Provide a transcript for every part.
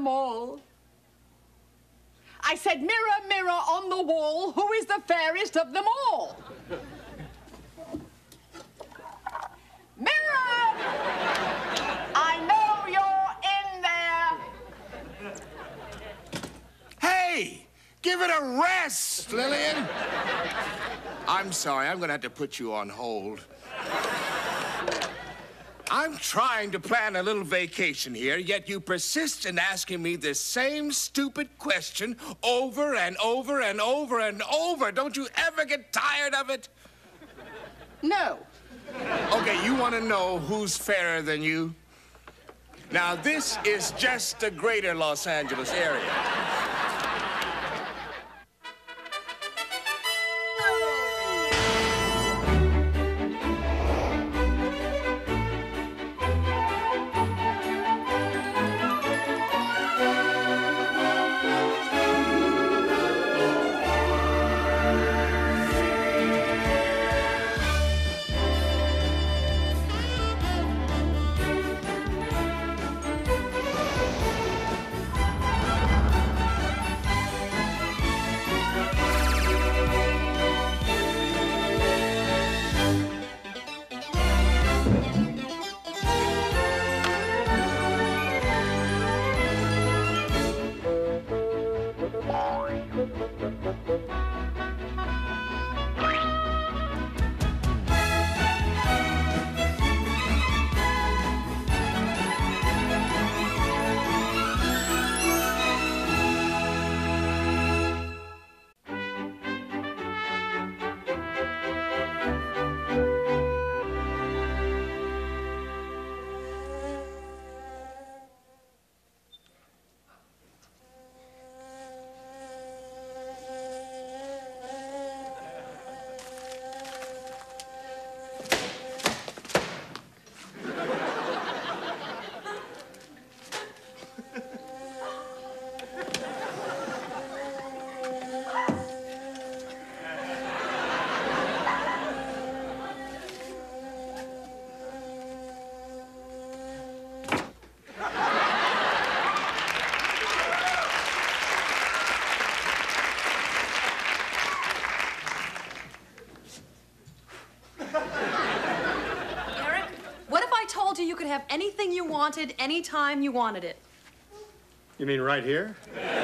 them all. I said, mirror, mirror on the wall, who is the fairest of them all? Mirror! I know you're in there. Hey, give it a rest, Lillian. I'm sorry, I'm gonna have to put you on hold. I'm trying to plan a little vacation here, yet you persist in asking me this same stupid question over and over and over and over. Don't you ever get tired of it? No. Okay, you want to know who's fairer than you? Now, this is just the greater Los Angeles area. You could have anything you wanted, anytime you wanted it. You mean right here?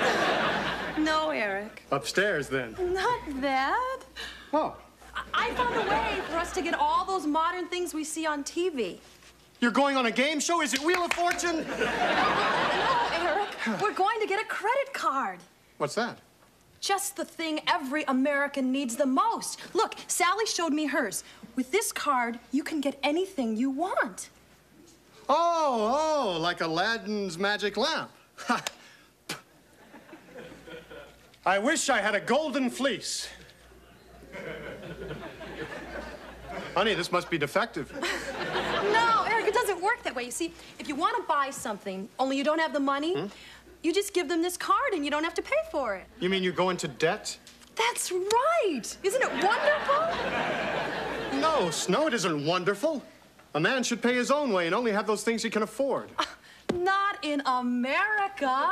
No, Eric. Upstairs, then. Not that. Oh. I found a way for us to get all those modern things we see on TV. You're going on a game show? Is it Wheel of Fortune? No, Eric. We're going to get a credit card. What's that? Just the thing every American needs the most. Look, Sally showed me hers. With this card, you can get anything you want. Oh, like Aladdin's magic lamp. I wish I had a golden fleece. Honey, this must be defective. No, Eric, it doesn't work that way. You see, if you want to buy something, only you don't have the money, you just give them this card and you don't have to pay for it. You mean you go into debt? That's right. Isn't it wonderful? No, Snow, it isn't wonderful. A man should pay his own way and only have those things he can afford. Not in America.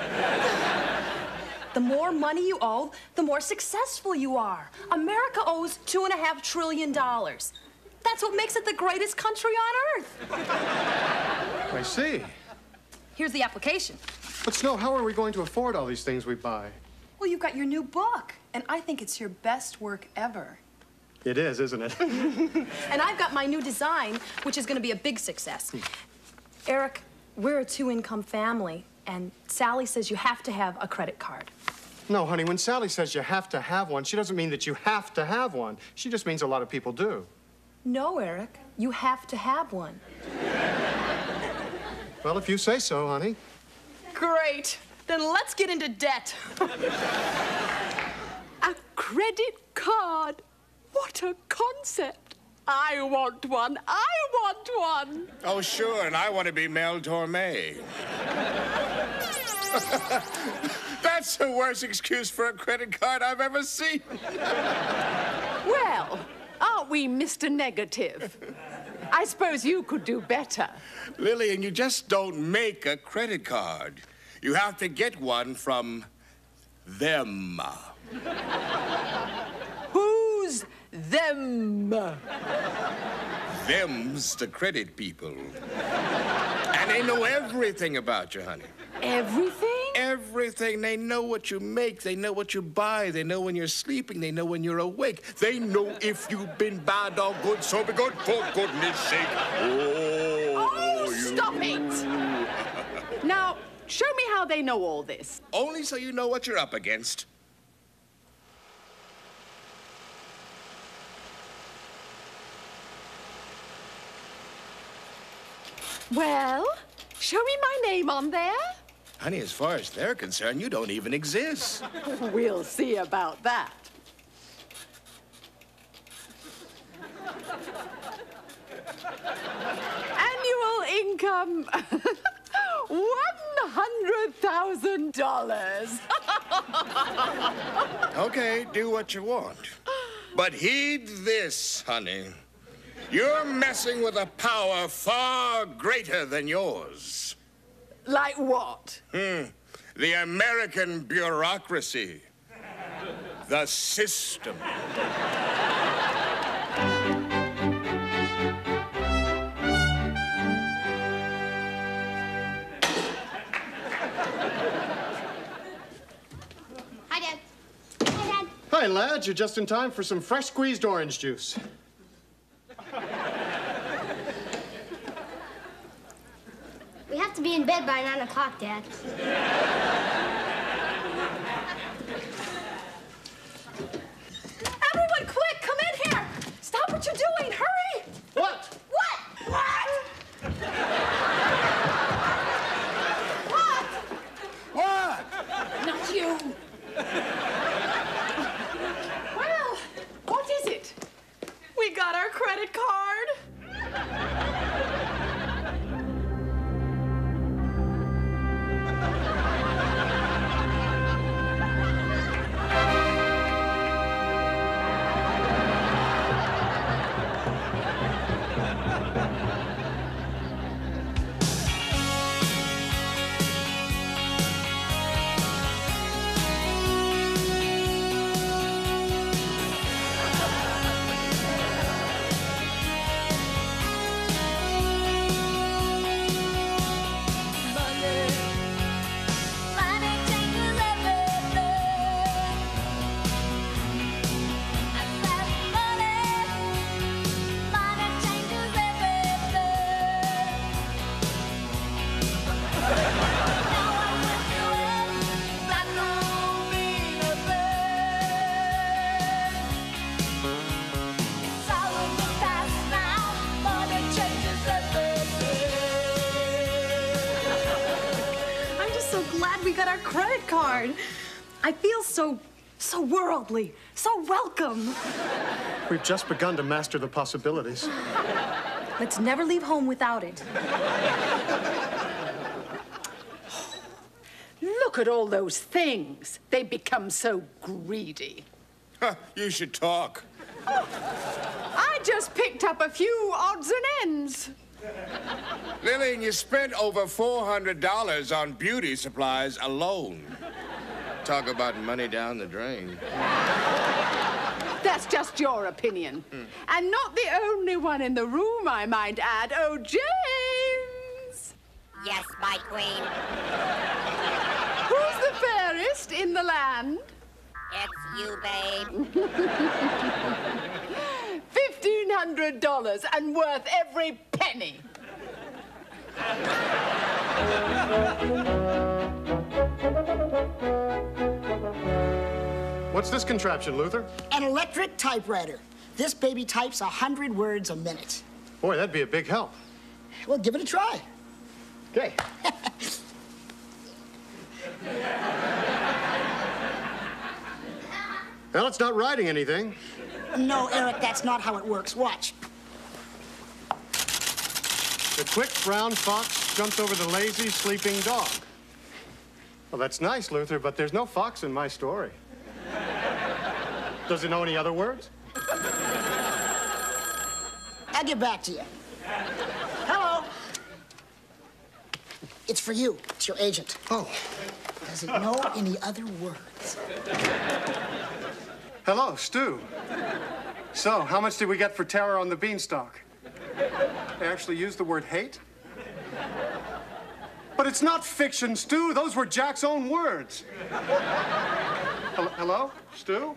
The more money you owe, the more successful you are. America owes $2.5 trillion. That's what makes it the greatest country on earth. I see. Here's the application. But, Snow, how are we going to afford all these things we buy? Well, you've got your new book, and I think it's your best work ever. It is, isn't it? And I've got my new design, which is going to be a big success. Eric, we're a two-income family, and Sally says you have to have a credit card. No, honey, when Sally says you have to have one, she doesn't mean that you have to have one. She just means a lot of people do. No, Eric, you have to have one. Well, if you say so, honey. Great. Then let's get into debt. A credit card. What a concept. I want one. I want one. Oh, sure, and I want to be Mel Torme. That's the worst excuse for a credit card I've ever seen. Well, aren't we, Mr. Negative? I suppose you could do better. Lillian, you just don't make a credit card. You have to get one from them. Who's them? Them's the credit people. And they know everything about you, honey. Everything? Everything. They know what you make. They know what you buy. They know when you're sleeping. They know when you're awake. They know if you've been bad or good, so be good, for goodness sake. Oh, stop it! Now, show me how they know all this. Only so you know what you're up against. Well, show me my name on there. Honey, as far as they're concerned, you don't even exist. We'll see about that. Annual income, $100,000. Okay, do what you want. But heed this, honey. You're messing with a power far greater than yours. Like what? The American bureaucracy. The system. Hi, Dad. Hi, Dad. Hi, lads. You're just in time for some fresh squeezed orange juice. We have to be in bed by 9 o'clock, Dad. Everyone, quick, come in here. Stop what you're doing. Hurry. What? What? What? What? Not you. Well, what is it? We got our credit card. We got our credit card. I feel so worldly, so welcome. We've just begun to master the possibilities. Let's never leave home without it. Look at all those things. They become so greedy. You should talk. I just picked up a few odds and ends. Lillian, you spent over $400 on beauty supplies alone. Talk about money down the drain. That's just your opinion. And not the only one in the room, I might add. Oh, James! Yes, my queen. Who's the fairest in the land? It's you, babe. $1,500 and worth every penny. What's this contraption, Luther? An electric typewriter. This baby types 100 words a minute. Boy, that'd be a big help. Well, give it a try. Okay. Well, it's not writing anything. No, Eric, that's not how it works. Watch. The quick brown fox jumps over the lazy sleeping dog. Well, that's nice, Luther, but there's no fox in my story. Does it know any other words? I'll get back to you. Hello. It's for you. It's your agent. Oh. Does it know any other words? Hello, Stu. So, how much did we get for Terror on the Beanstalk? They actually used the word hate? But it's not fiction, Stu. Those were Jack's own words. Hello, Stu?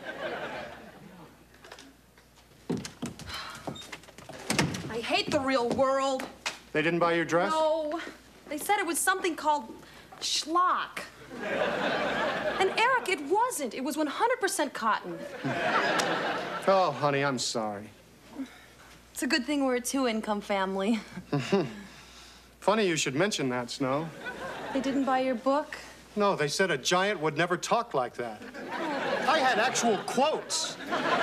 I hate the real world. They didn't buy your dress? No. They said it was something called schlock. And Eric, it wasn't. It was 100% cotton. Oh, honey, I'm sorry. It's a good thing we're a two-income family. Funny you should mention that, Snow. They didn't buy your book? No, they said a giant would never talk like that. I had actual quotes.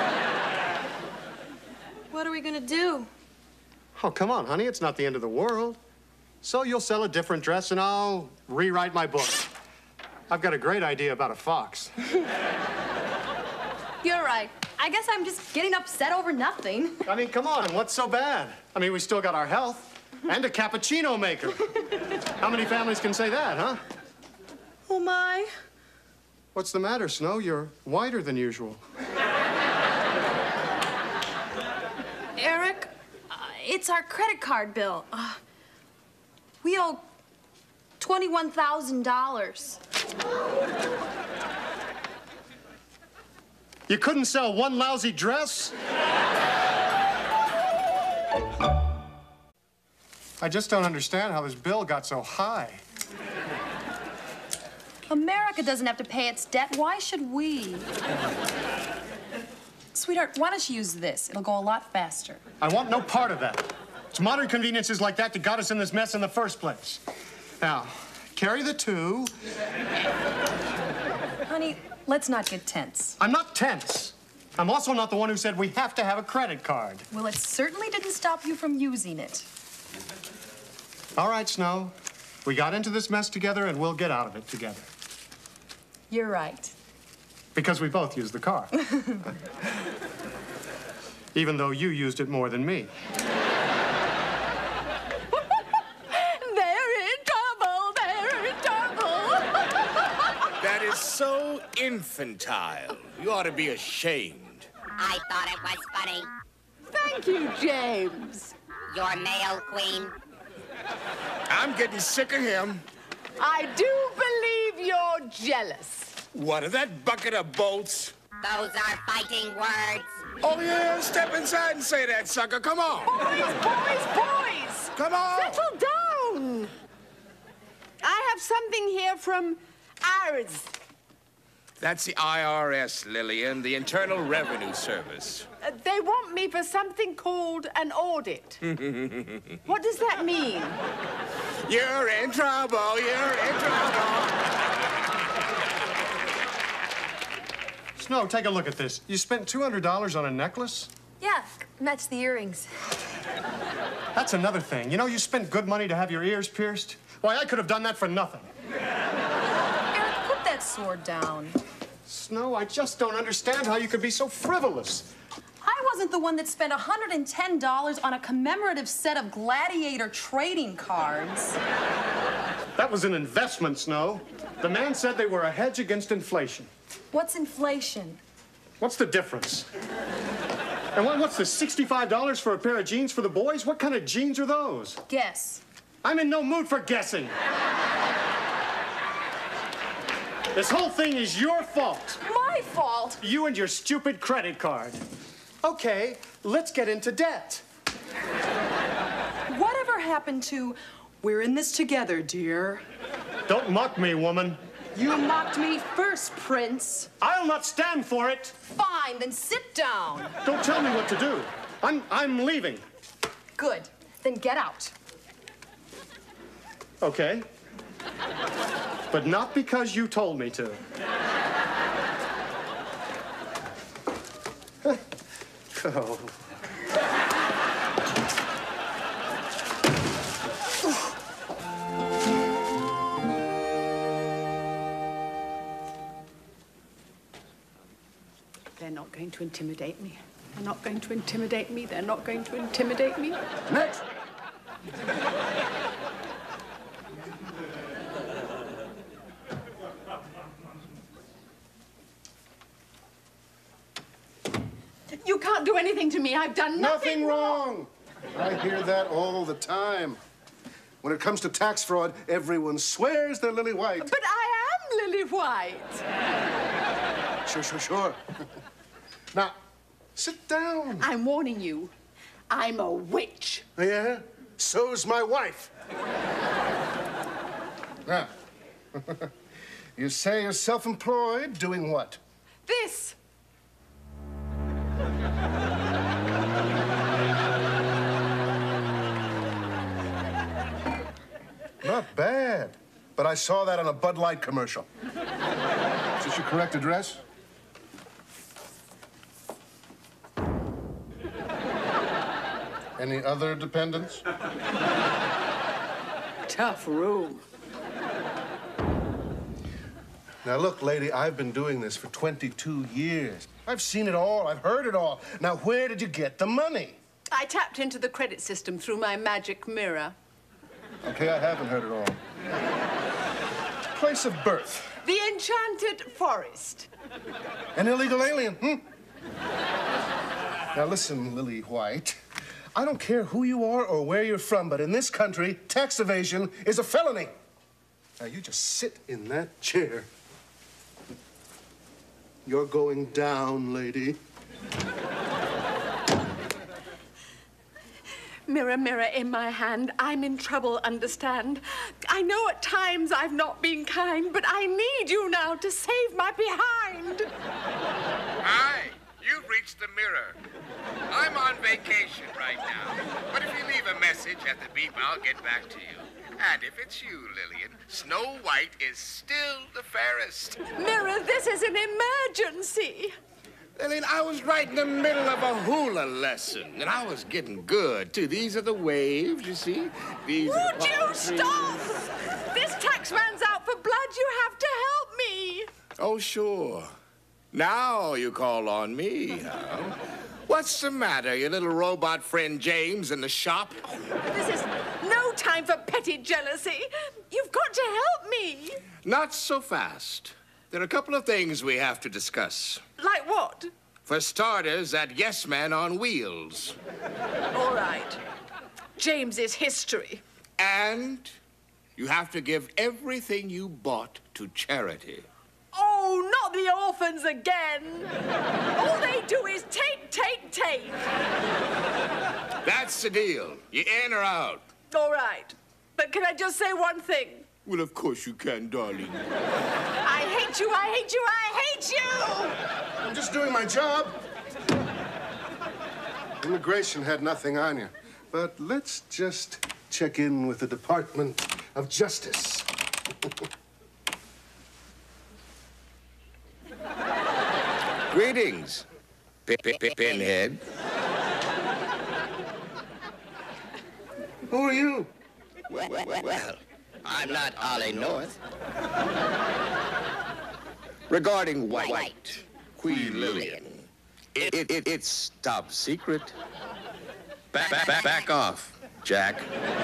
What are we gonna do? Oh, come on, honey, it's not the end of the world. So you'll sell a different dress and I'll rewrite my book. I've got a great idea about a fox. You're right. I guess I'm just getting upset over nothing. I mean, come on, what's so bad? I mean, we still got our health and a cappuccino maker. How many families can say that, huh? Oh, my. What's the matter, Snow? You're whiter than usual. Eric, it's our credit card bill. We owe $21,000. You couldn't sell one lousy dress? I just don't understand how this bill got so high. America doesn't have to pay its debt. Why should we? Sweetheart, why don't you use this? It'll go a lot faster. I want no part of that. It's modern conveniences like that got us in this mess in the first place. Now, carry the 2. Honey, let's not get tense. I'm not tense. I'm also not the one who said we have to have a credit card. Well, it certainly didn't stop you from using it. All right, Snow. We got into this mess together and we'll get out of it together. You're right. Because we both used the car. Even though you used it more than me. They're in trouble. They're in trouble. That is so infantile. You ought to be ashamed. I thought it was funny. Thank you, James. Your male queen. I'm getting sick of him. I do believe you're jealous. What, of that bucket of bolts? Those are fighting words. Oh, yeah, step inside and say that, sucker. Come on. Boys! Come on. Settle down. I have something here from ours. That's the IRS, Lillian, the Internal Revenue Service. They want me for something called an audit. What does that mean? You're in trouble. You're in trouble. Snow, take a look at this. You spent $200 on a necklace? Yeah, match the earrings. That's another thing. You know, you spent good money to have your ears pierced. Why, I could have done that for nothing. Eric, put that sword down. Snow, I just don't understand how you could be so frivolous. I wasn't the one that spent $110 on a commemorative set of gladiator trading cards. That was an investment, Snow. The man said they were a hedge against inflation. What's inflation? What's the difference? And what's the $65 for a pair of jeans for the boys? What kind of jeans are those? Guess. I'm in no mood for guessing. This whole thing is your fault. My fault? You and your stupid credit card. Okay, let's get into debt. Whatever happened to, we're in this together, dear? Don't mock me, woman. You mocked me first, Prince. I'll not stand for it. Fine, then sit down. Don't tell me what to do. I'm leaving. Good. Then get out. Okay. But not because you told me to. Oh. They're not going to intimidate me. They're not going to intimidate me. They're not going to intimidate me. Next. You can't do anything to me. I've done nothing wrong. I hear that all the time. When it comes to tax fraud, everyone swears they're Lily White. But I am Lily White. Sure. Now, sit down. I'm warning you. I'm a witch. Yeah? So's my wife. Now, you say you're self-employed, doing what? This. Not bad. But I saw that on a Bud Light commercial. Is this your correct address? Any other dependents? Tough room. Now, look, lady, I've been doing this for 22 years. I've seen it all. I've heard it all. Now, where did you get the money? I tapped into the credit system through my magic mirror. Okay, I haven't heard it all. Place of birth. The enchanted forest. An illegal alien, Now, listen, Lily White. I don't care who you are or where you're from, but in this country, tax evasion is a felony. Now, you just sit in that chair. You're going down, lady. Mirror, mirror in my hand, I'm in trouble, understand? I know at times I've not been kind, but I need you now to save my behind. Hi, you've reached the mirror. I'm on vacation right now, but if you leave a message at the beep, I'll get back to you. And if it's you, Lillian, Snow White is still the fairest. Mirror, this is an emergency. Lillian, I was right in the middle of a hula lesson, and I was getting good, too. These are the waves, you see? These are the Would you palm trees. stop? This taxman's out for blood. You have to help me. Oh, sure. Now you call on me, huh? What's the matter, your little robot friend James in the shop? This is no time for petty jealousy. You've got to help me. Not so fast. There are a couple of things we have to discuss. Like what? For starters, that yes man on wheels. All right. James's history. And you have to give everything you bought to charity. Oh, not the orphans again. All they do is take. That's the deal. You in or out? All right. But can I just say one thing? Well, of course you can, darling. I hate you, I hate you, I hate you! I'm just doing my job. Immigration had nothing on you. But let's just check in with the Department of Justice. Greetings, Pinhead. Who are you? Well, I'm not Ollie North. Regarding White, Queen Lillian, it's top secret. Back off, Jack.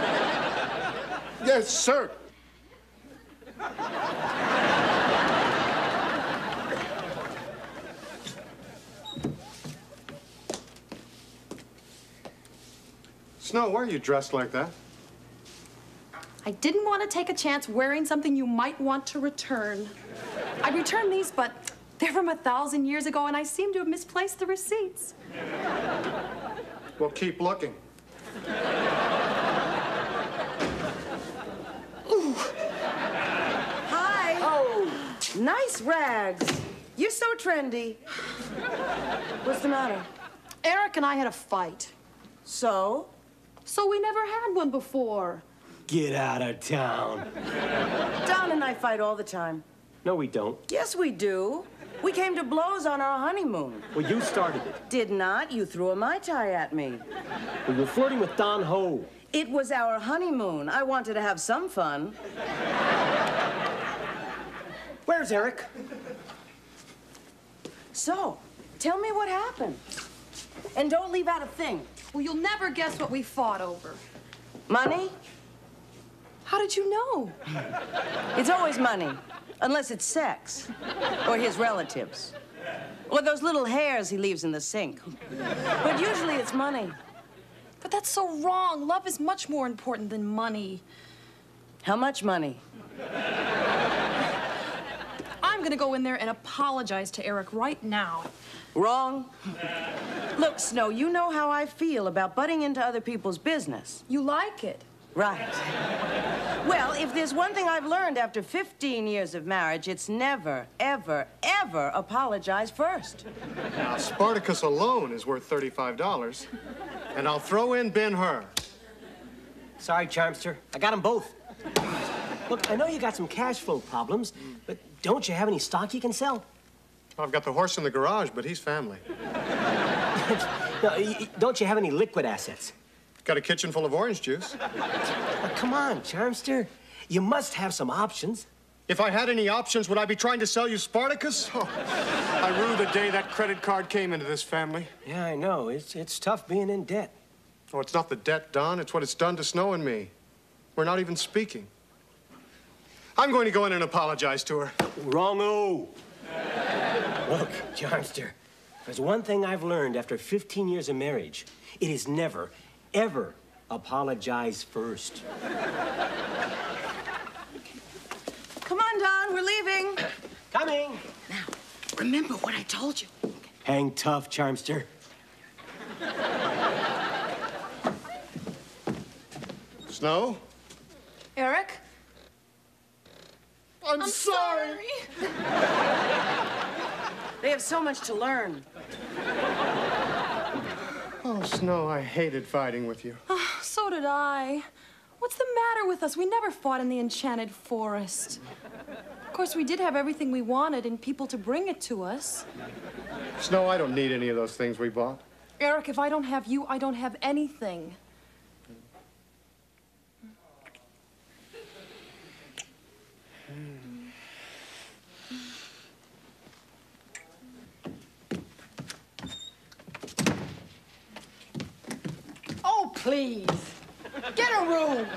Yes, sir. Snow, why are you dressed like that? I didn't want to take a chance wearing something you might want to return. I returned these, but they're from 1,000 years ago, and I seem to have misplaced the receipts. Well, keep looking. Ooh. Hi. Oh, nice rags. You're so trendy. What's the matter? Eric and I had a fight. So? So we never had one before. Get out of town. Don and I fight all the time. No, we don't. Yes, we do. We came to blows on our honeymoon. Well, you started it. Did not. You threw a Mai Tai at me. Well, you're flirting with Don Ho. It was our honeymoon. I wanted to have some fun. Where's Eric? So, tell me what happened. And don't leave out a thing. Well, you'll never guess what we fought over. Money? How did you know? It's always money, unless it's sex, or his relatives, or those little hairs he leaves in the sink. But usually it's money. But that's so wrong. Love is much more important than money. How much money? I'm gonna go in there and apologize to Eric right now. Wrong. Look, Snow, you know how I feel about butting into other people's business. You like it. Right. Well, if there's one thing I've learned after 15 years of marriage, it's never, ever, ever apologize first. Now, Spartacus alone is worth $35, and I'll throw in Ben-Hur. Sorry, Charmster. I got them both. Look, I know you got some cash flow problems, but don't you have any stock you can sell? I've got the horse in the garage, but he's family. No, don't you have any liquid assets? Got a kitchen full of orange juice. Oh, come on, Charmster. You must have some options. If I had any options, would I be trying to sell you Spartacus? Oh, I rue the day that credit card came into this family. Yeah, I know. It's tough being in debt. Oh, it's not the debt, Don. It's what it's done to Snow and me. We're not even speaking. I'm going to go in and apologize to her. Wrong-o. Look, Charmster, if there's one thing I've learned after 15 years of marriage, it is never, ever apologize first. Come on, Don, we're leaving. Coming. Now, remember what I told you. Hang tough, Charmster. Snow? Eric? I'm sorry. They have so much to learn. Oh, Snow, I hated fighting with you. So did I. What's the matter with us? We never fought in the enchanted forest. Of course, we did have everything we wanted and people to bring it to us. Snow, I don't need any of those things we bought. Eric, if I don't have you, I don't have anything. Oh, please. Get a room.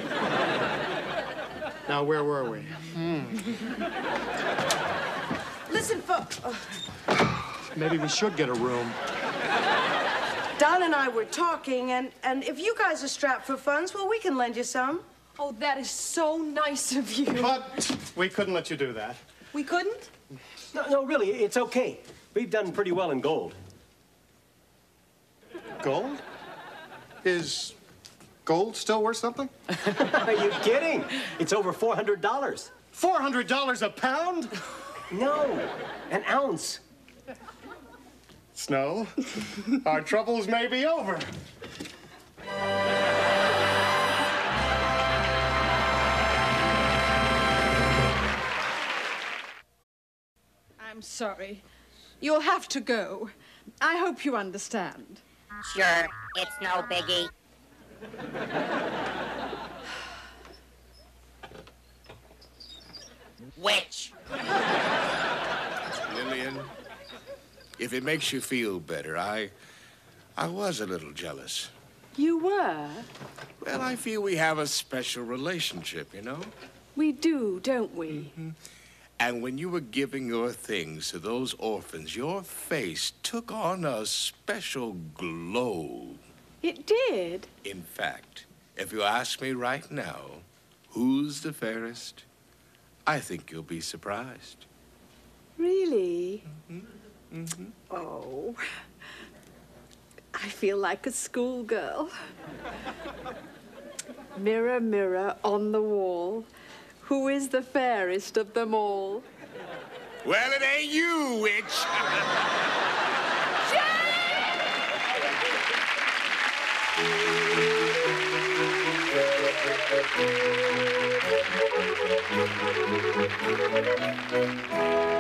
Now, where were we? Listen, folks. Maybe we should get a room. Don and I were talking, and if you guys are strapped for funds, well, we can lend you some. Oh, that is so nice of you. But we couldn't let you do that. We couldn't? No, really, it's okay. We've done pretty well in gold. Gold? Is gold still worth something? Are you kidding? It's over $400. $400 a pound? No, an ounce. Snow, our troubles may be over. I'm sorry. You'll have to go. I hope you understand. Sure, it's no biggie. Which? Lillian, if it makes you feel better, I was a little jealous. You were? Well, I feel we have a special relationship, you know? We do, don't we? And when you were giving your things to those orphans, your face took on a special glow. It did? In fact, if you ask me right now, who's the fairest, I think you'll be surprised. Really? Oh, I feel like a schoolgirl. Mirror, mirror on the wall, who is the fairest of them all? Well, it ain't you, witch. Thank you.